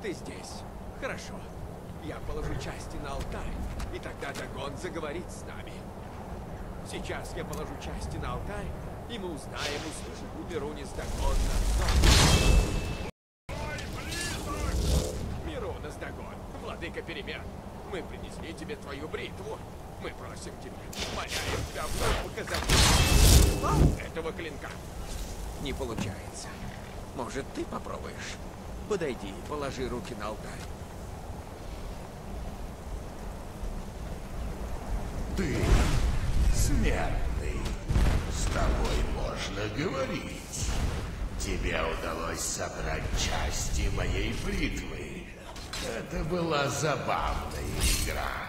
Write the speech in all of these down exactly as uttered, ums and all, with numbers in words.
Ты здесь. Хорошо. Я положу части на алтарь, и тогда Дагон заговорит с нами. Сейчас я положу части на алтарь, и мы узнаем, услышит ли Миронис Дагон нас. Миронис Дагон, владыка перемен, мы принесли тебе твою бритву. Мы просим тебя, моляем тебя вновь показать этого клинка. Не получается. Может, ты попробуешь? Подойди и положи руки на алтарь. Ты смертный. С тобой можно говорить. Тебе удалось собрать части моей бритвы. Это была забавная игра.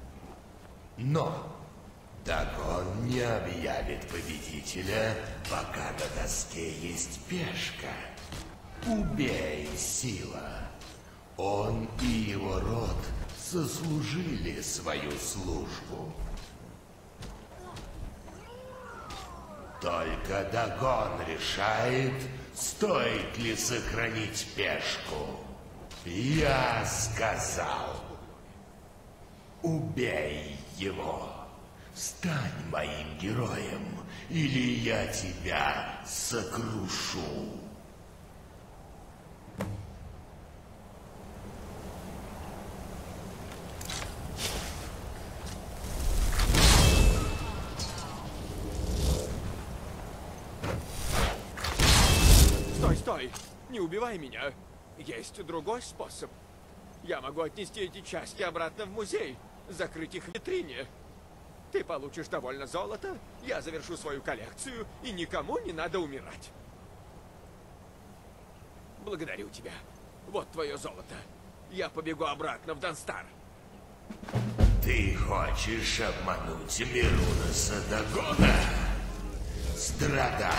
Но Дагон не объявит победителя, пока на доске есть пешка. Убей, сила. Он и его род заслужили свою службу. Только Дагон решает, стоит ли сохранить пешку. Я сказал, убей его. Стань моим героем, или я тебя сокрушу. Стой, стой! Не убивай меня! Есть другой способ. Я могу отнести эти части обратно в музей, закрыть их в витрине. Ты получишь довольно золота, я завершу свою коллекцию, и никому не надо умирать. Благодарю тебя. Вот твое золото. Я побегу обратно в Данстар. Ты хочешь обмануть Миронеса Дагона? Страдай!